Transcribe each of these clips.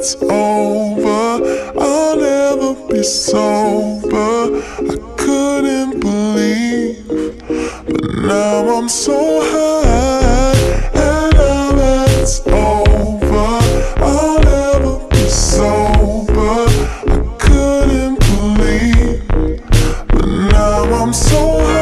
it's over, I'll never be sober. I couldn't believe, but now I'm so high. And now that it's over, I'll never be sober. I couldn't believe, but now I'm so high.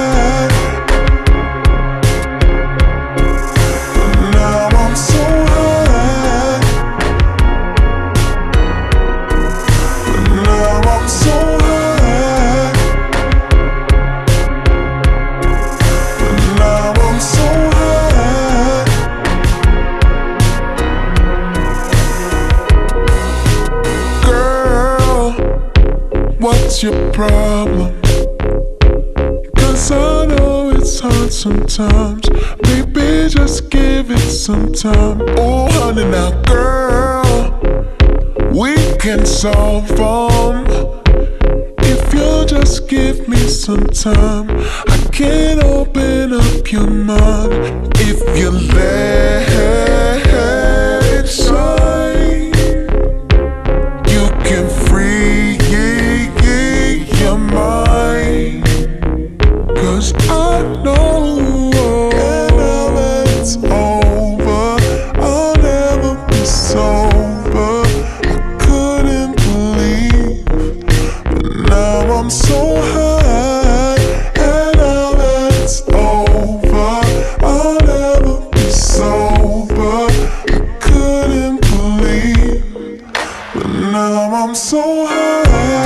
What's your problem? 'Cause I know it's hard sometimes. Baby, just give it some time. Oh, honey, now, girl, we can solve them if you'll just give me some time. I can open up your mind if you let it shine. You can free your mind, 'cause I know, and now that it's over, I'll never be sober. I couldn't believe, but now I'm so high. And now that it's over, I'll never be sober. I couldn't believe, but now I'm so high.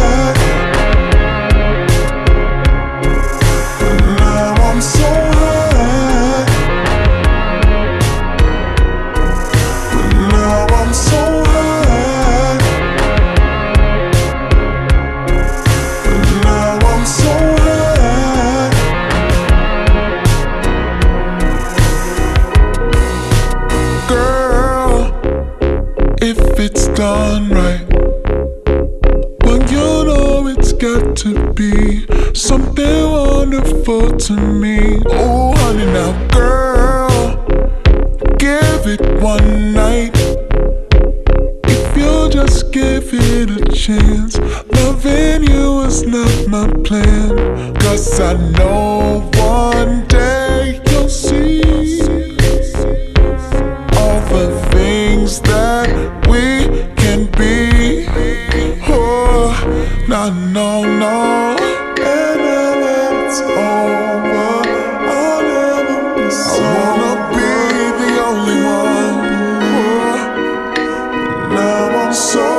If it's done right, well, you know it's got to be something wonderful to me. Oh, honey, now, girl, give it one night. If you'll just give it a chance, loving you is not my plan. 'Cause I know one day you'll see all the things that we can be. Oh, no, no, no. And now that it's over, I'll never be sober. I wanna be the only one. Oh, now I'm so